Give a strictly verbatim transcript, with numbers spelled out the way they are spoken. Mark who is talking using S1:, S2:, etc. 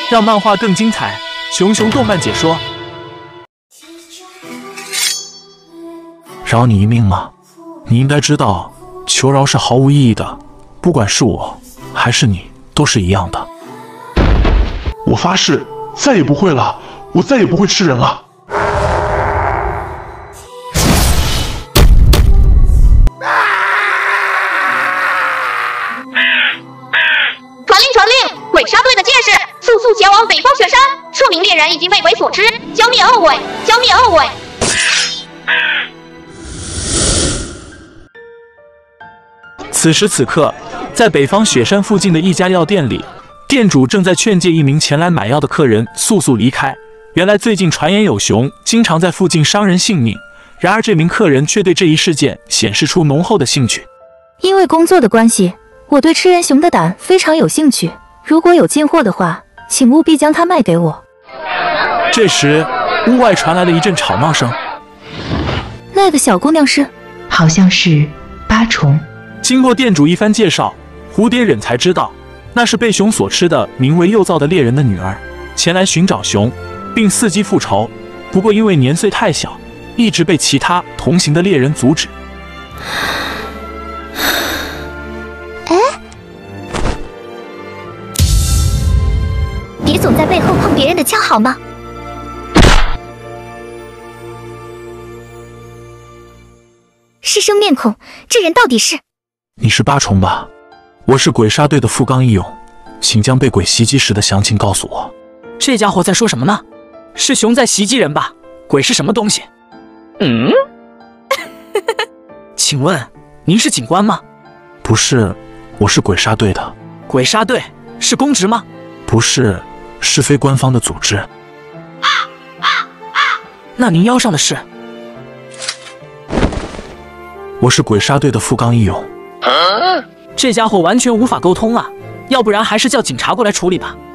S1: 让漫画更精彩。熊熊动漫解说，
S2: 饶你一命吗？你应该知道，求饶是毫无意义的，不管是我还是你，都是一样的。
S3: 我发誓，再也不会了，我再也不会吃人了。
S4: 传令传令，鬼杀队的剑士速速前往北方雪山，这名猎人已经被鬼所吃，消灭恶鬼，消灭恶鬼。
S1: 此时此刻，在北方雪山附近的一家药店里，店主正在劝诫一名前来买药的客人速速离开。原来最近传言有熊经常在附近伤人性命，然而这名客人却对这一事件显示出浓厚的兴趣。
S5: 因为工作的关系，我对吃人熊的胆非常有兴趣。如果有进货的话，请务必将它卖给我。
S1: 这时，屋外传来了一阵吵闹声。
S5: 那个小姑娘是？
S6: 好像是八重。
S1: 经过店主一番介绍，蝴蝶忍才知道，那是被熊所吃的名为幼造的猎人的女儿，前来寻找熊，并伺机复仇。不过因为年岁太小，一直被其他同行的猎人阻止。
S5: 哎，别总在背后碰别人的枪好吗？师生面孔，这人到底是？
S2: 你是八重吧？我是鬼杀队的富冈义勇，请将被鬼袭击时的详情告诉我。
S7: 这家伙在说什么呢？是熊在袭击人吧？鬼是什么东西？嗯？请问您是警官吗？
S2: 不是，我是鬼杀队的。
S7: 鬼杀队是公职吗？
S2: 不是，是非官方的组织。
S7: 那您腰上的是？
S2: 我是鬼杀队的富冈义勇。
S7: 这家伙完全无法沟通啊，要不然还是叫警察过来处理吧。